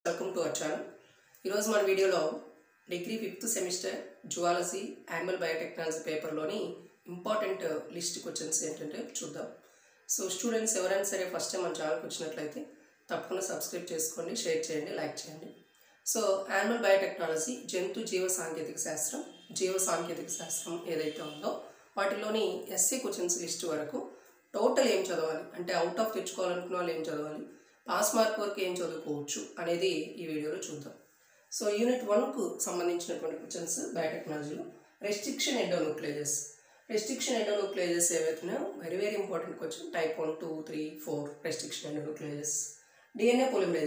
Welcome to our channel. This is my video degree 5th semester zoology animal biotechnology paper loni important list questions entante chuddam. So students evaraina sare first time మన channel కి వచ్చినట్లయితే తప్పకుండా subscribe చేసుకోండి, share చేయండి, like చేయండి. So animal biotechnology జంతు జీవ సాంకేతిక శాస్త్రం ఏదైతే ఉందో వాటిలోని ఎస్ఏ క్వశ్చన్స్ లిస్ట్ వరకు టోటల్ ఏం చదవాలి అంటే అవుట్ ఆఫ్ తెచ్చుకోవాలనుకున్న వాళ్ళు ఏం చదవాలి, పాస్ మార్క్ వరకు ఏం చదువుకోవచ్చు అనేది ఈ వీడియోలో చూద్దాం. సో యూనిట్ 1కు సంబంధించినటువంటి క్వశ్చన్స్ బయోటెక్నాలజీలో రెస్ట్రిక్షన్ ఎండోన్యూక్లియేజెస్ ఏవైతున్నాయో very important question. Type 1, 2, 3, 4 restriction endonucleases. DNA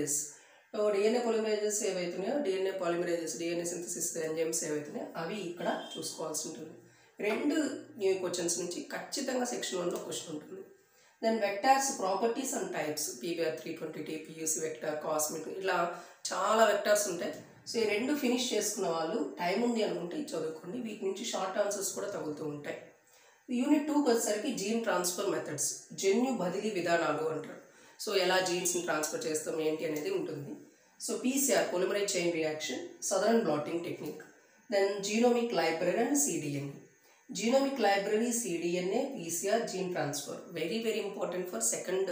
polymerases ఏవైతున్నాయో డిఎన్ఏ సింథసిస్ ఎంజైమ్స్ ఏవైతున్నాయో అవి ఇక్కడ చూసుకోవాల్సి ఉంటుంది. రెండు న్యూ క్వశ్చన్స్ నుంచి ఖచ్చితంగా సెక్షన్ 1లో క్వశ్చన్ ఉంటుంది. Then vectors properties and types, PVR 320, PUC vector, cosmid, ఇలా చాలా వెక్టార్స్ ఉంటాయి. సో ఈ రెండు ఫినిష్ చేసుకున్న వాళ్ళు టైం ఉంది అనుకుంటే చదువుకోండి. వీటి నుంచి షార్ట్ ఆన్సర్స్ కూడా తగులుతూ ఉంటాయి. యూనిట్ 2కి వచ్చేసరికి జీన్ ట్రాన్స్ఫర్ మెథడ్స్, జన్యు బదిలీ విధానాలు అంటారు. సో ఎలా జీన్స్ని ట్రాన్స్ఫర్ చేస్తాం ఏంటి అనేది ఉంటుంది. So PCR polymerase chain reaction, southern blotting technique. Then genomic library and cDNA. Genomic library, cDNA, PCR, gene transfer very important for second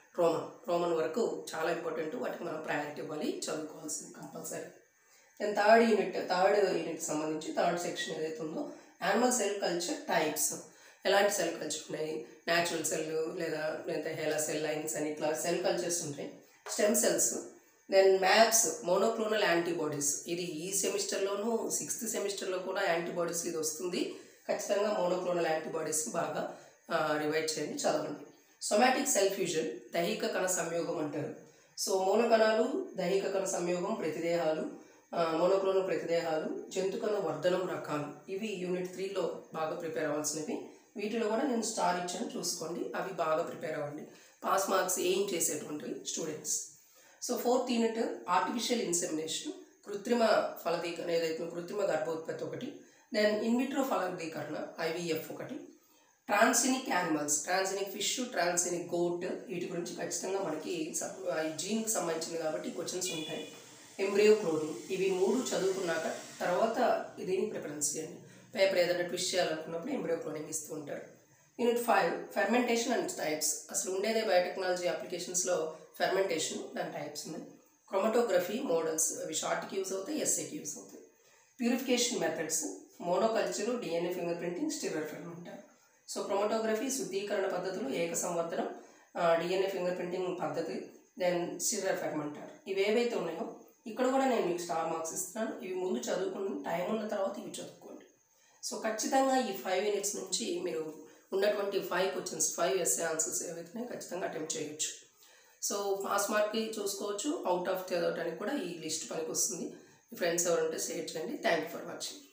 roman వరకు చాలా ఇంపార్టెంట్. వాటికి మనం ప్రయారిటీ ఇవ్వాలి, చదువుకోవాల్సింది కంపల్సరీ. దెన్ థర్డ్ యూనిట్ సంబంధించి థర్డ్ సెక్షన్ ఏదైతే ఉందో animal cell culture types. ఎలాంటి సెల్ కల్చర్ ఉన్నాయి, న్యాచురల్ సెల్ లేదా హెలా సెల్ లైన్స్ అని ఇట్లా సెల్ కల్చర్స్ ఉంటాయి. Stem cells. Then MAbs, monoclonal antibodies. ఇది ఈ సెమిస్టర్లోనూ 6th సెమిస్టర్లో కూడా యాంటీబాడీస్ ఇది వస్తుంది. ఖచ్చితంగా మోనోక్లోనల్ యాంటీబాడీస్ బాగా రివైజ్ చేయండి, చదవండి. సొమాటిక్ సెల్ ఫ్యూజన్, దైహిక కణ సంయోగం అంటారు. సో మోనోకణాలు, దైహిక కణ సంయోగం, ప్రతిదేహాలు, మోనోక్లోనల్ ప్రతిదేహాలు, జంతుకణ వర్ధనం రకాలు, ఇవి యూనిట్ 3లో బాగా ప్రిపేర్ అవ్వాల్సినవి. వీటిలో కూడా నేను స్టార్ ఇచ్చాను, చూసుకోండి. అవి బాగా ప్రిపేర్ అవ్వండి. పాస్ మార్క్స్ ఏం చేసేటువంటివి students. So 4th unit artificial insemination, కృత్రిమ ఫలదీకరణ ఏదైతే కృత్రిమ గర్భోత్పత్తి ఒకటి. దెన్ ఇన్విట్రో ఫలదీకరణ, ఐవీఎఫ్ ఒకటి. Transgenic animals, transgenic fish, transgenic goat, వీటి గురించి ఖచ్చితంగా మనకి జీన్కి సంబంధించింది కాబట్టి క్వశ్చన్స్ ఉంటాయి. ఎంబ్రియో క్లోనింగ్, ఇవి 3 చదువుకున్నాక తర్వాత దీన్ని ప్రిఫరెన్స్ చేయండి. పేపర్ ఏదైనా ట్విస్ట్ చేయాలనుకున్నప్పుడు ఎంబ్రియో క్లోనింగ్ ఇస్తూ ఉంటారు. Unit 5 fermentation and types. అసలు ఉండేదే బయోటెక్నాలజీ అప్లికేషన్స్లో ఫెర్మెంటేషన్, దాని టైప్స్ ఉన్నాయి. క్రోమటోగ్రఫీ మోడల్స్, అవి షార్ట్కి యూజ్ అవుతాయి, ఎస్ఏకి యూజ్ అవుతాయి. Purification methods, monoculture, DNA fingerprinting, stirrer fermenter. So chromatography శుద్ధీకరణ పద్ధతులు, ఏక సంవర్ధనం, డిఎన్ఏ ఫింగర్ ప్రింటింగ్ పద్ధతి, దెన్ స్టిరర్ ఫెర్మెంటర్. ఇవి ఏవైతే ఉన్నాయో ఇక్కడ కూడా నేను మీకు స్టార్ మార్క్స్ ఇస్తున్నాను. ఇవి ముందు చదువుకుని టైం ఉన్న తర్వాత ఇవి చదువుకోండి. సో ఖచ్చితంగా ఈ 5 యూనిట్స్ నుంచి మీరు ఉన్నటువంటి 5 క్వశ్చన్స్, 5 ఎస్ఏ ఆన్సర్స్ ఏవైతే ఖచ్చితంగా అటెంప్ట్ చేయొచ్చు. సో పాస్ మార్క్కి చూసుకోవచ్చు, అవుట్ ఆఫ్ చదవడానికి కూడా ఈ లిస్ట్ పనికి వస్తుంది. మీ ఫ్రెండ్స్ ఎవరంటే షేర్ చేయండి. Thank you for watching.